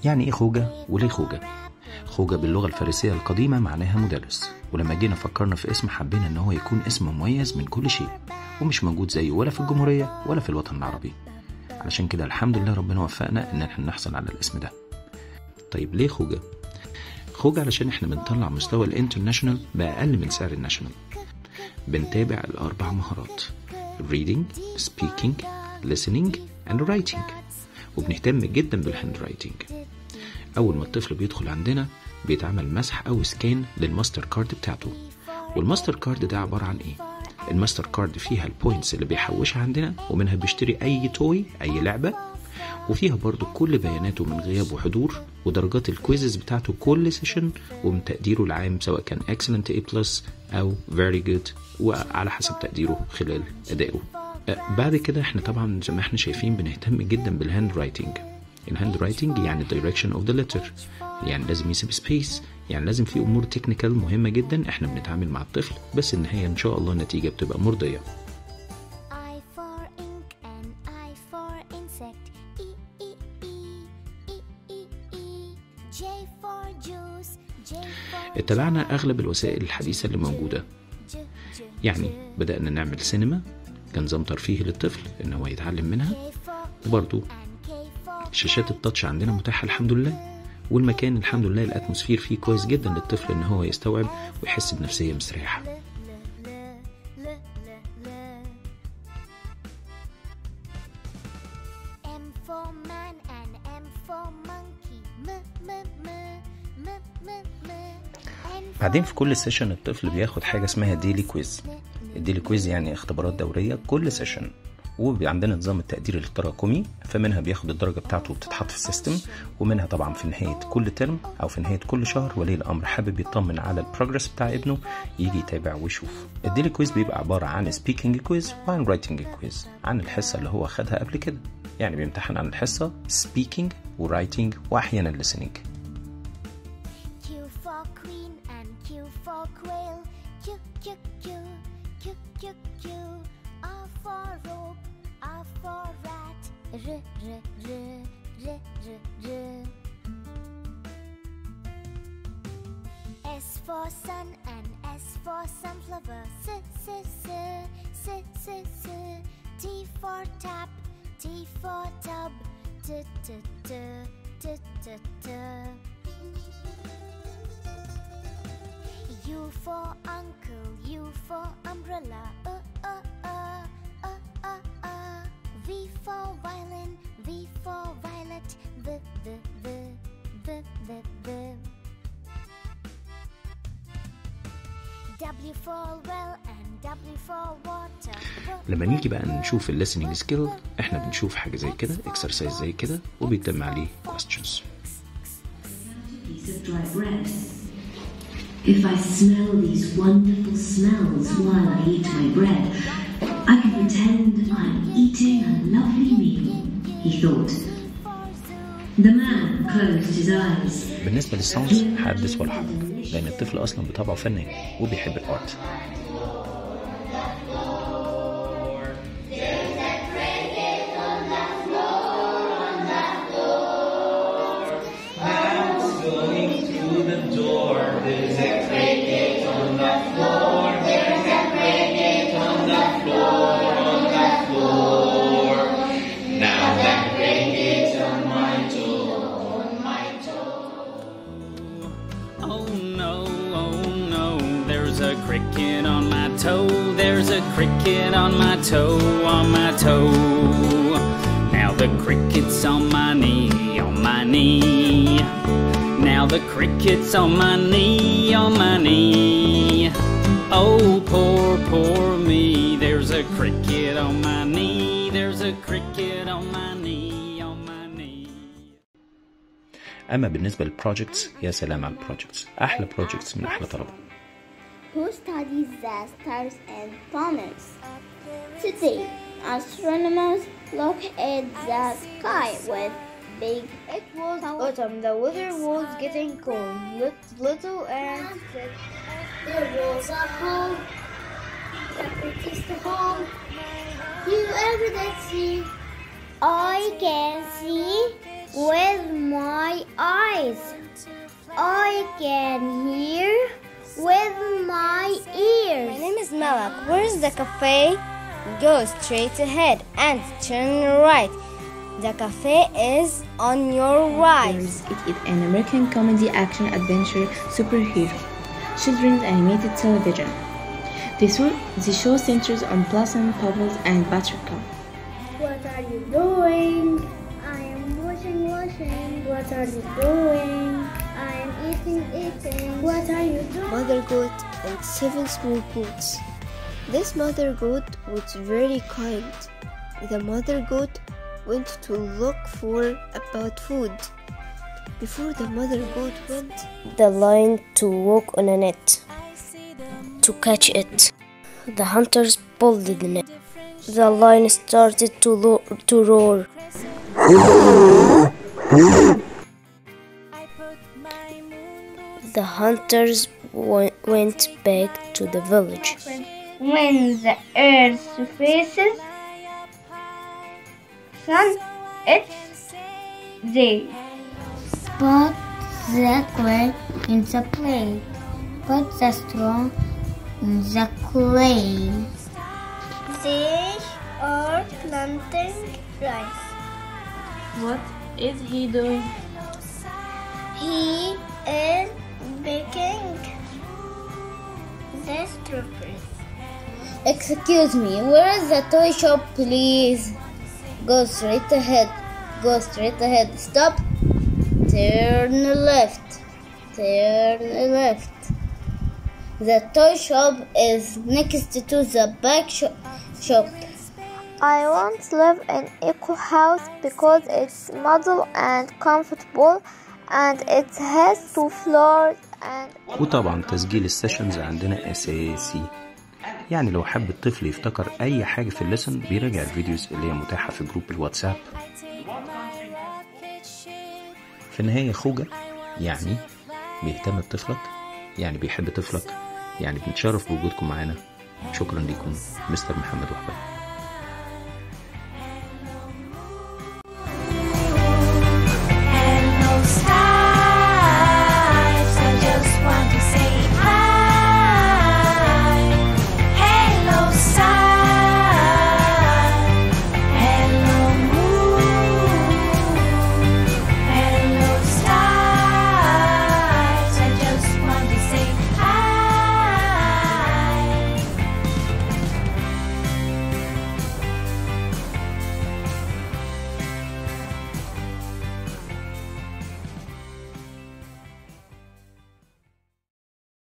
يعني ايه خوجة وليه خوجة؟ خوجة باللغة الفارسية القديمة معناها مدرس، ولما جينا فكرنا في اسم حبينا ان هو يكون اسم مميز من كل شيء ومش موجود زيه ولا في الجمهورية ولا في الوطن العربي. علشان كده الحمد لله ربنا وفقنا ان احنا نحصل على الاسم ده. طيب ليه خوجة؟ خوجة علشان احنا بنطلع مستوى الانترناشونال بأقل من سعر الناشونال. بنتابع الأربع مهارات: reading, speaking, listening and writing، وبنهتم جدا بالهاند رايتنج. أول ما الطفل بيدخل عندنا بيتعمل مسح أو سكان للماستر كارد بتاعته. والماستر كارد ده عبارة عن إيه؟ الماستر كارد فيها البوينتس اللي بيحوشها عندنا، ومنها بيشتري أي توي أي لعبة، وفيها برضو كل بياناته من غياب وحضور، ودرجات الكويزز بتاعته كل سيشن، ومن تقديره العام سواء كان excellent A+ أو very good، وعلى حسب تقديره خلال أدائه. بعد كده احنا طبعا زي ما احنا شايفين بنهتم جدا بالهاند رايتنج. الهاند رايتنج يعني direction of the letter، يعني لازم يسيب سبيس، يعني لازم في امور تكنيكال مهمه جدا احنا بنتعامل مع الطفل، بس النهايه ان شاء الله النتيجه بتبقى مرضيه. اتبعنا اغلب الوسائل الحديثه اللي موجوده، يعني بدأنا نعمل سينما كنظام ترفيهي للطفل ان هو يتعلم منها، وبرضو شاشات التاتش عندنا متاحه الحمد لله، والمكان الحمد لله الاتموسفير فيه كويس جدا للطفل ان هو يستوعب ويحس بنفسيه مستريحه. بعدين في كل سيشن الطفل بياخد حاجه اسمها ديلي كويز. الديلي كويز يعني اختبارات دوريه كل سيشن، وعندنا نظام التقدير التراكمي، فمنها بياخد الدرجه بتاعته وبتتحط في السيستم، ومنها طبعا في نهايه كل ترم او في نهايه كل شهر ولي الامر حابب يطمن على البروجرس بتاع ابنه يجي يتابع ويشوف. الديلي كويز بيبقى عباره عن سبيكينج كويز وعن رايتنج كويز عن الحصه اللي هو خدها قبل كده، يعني بيمتحن عن الحصه سبيكينج ورايتنج واحيانا ليسننج. S for sun and S for sunflower. T for tap, T for tub. U for uncle, U for umbrella. V for violin, V for violet. W for well and W for water. لما نيجي بقى نشوف الليسننج سكيل، احنا بنشوف حاجه زي كده، اكسرسايز زي كده، وبيتم عليه questions. If I smell these wonderful smells while I eat my bread, I can pretend I'm eating a lovely meal, he thought. The man closed his eyes. بالنسبة للساوندز حدث ولا حرج، لأن الطفل أصلا بطبعه فنان وبيحب الآرت. Cricket on my toe, there's a cricket on my toe, on my toe. Now the cricket's on my knee, on my knee. Now the cricket's on my knee, on my knee. Oh, poor, poor me, there's a cricket on my knee, there's a cricket on my knee, on my knee. أما بالنسبة للبروجكتس، يا سلام على البروجكتس، أحلى بروجكتس من أحلى طلبة. Who studies the stars and planets? Today, astronomers look at the sky with big. It was autumn. The weather was getting cold. Little ants said, "There was a hole, the prettiest hole you ever did see. I can see with my can hear with my ears. My name is Malak. Where's the cafe? Go straight ahead and turn right. The cafe is on your right. It is an American comedy action adventure superhero children's animated television. The show centers on Blossom, Bubbles, and Buttercup. What are you doing? I am washing. What are you doing? I am eating. What are you doing? Mother goat and 7 small goats. This mother goat was very kind. The mother goat went to look for about food. Before the mother goat went, the lion to walk on a net to catch it. The hunters pulled the net. The lion started to roar. The hunters went back to the village. When the earth faces sun, it's day. Put the clay in the plate. Put the straw in the clay. They are planting rice. What is he doing? He is baking the strawberries. Excuse me, where is the toy shop, please? Go straight ahead. Stop. Turn left. The toy shop is next to the back shop. I want to live in Eco House because it's model and comfortable and it has 2 floors and وطبعا تسجيل السيشنز عندنا أساسي، يعني لو حب الطفل يفتكر أي حاجة في الليسن بيراجع الفيديوز اللي هي متاحة في جروب الواتساب. في النهاية خوجة يعني بيهتم بطفلك، يعني بيحب طفلك، يعني بنتشرف بوجودكم معانا. شكرا لكم مستر محمد وهبة.